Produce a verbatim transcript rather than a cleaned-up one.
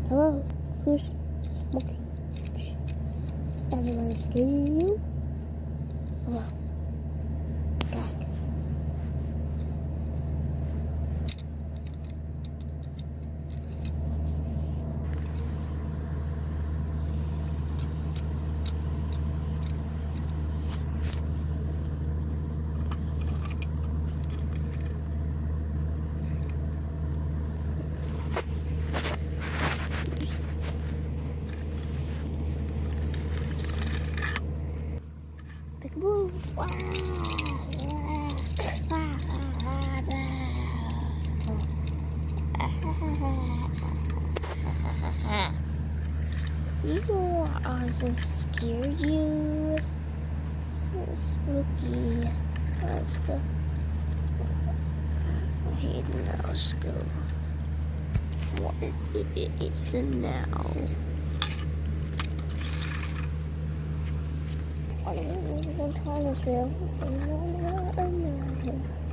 Hello, who's Smokey? Everybody scared you? Hello. God. Peekaboo! Wow! You are so scared, you. So spooky. Let's go. Okay, now let's go. What is it now? I don't know what time is real.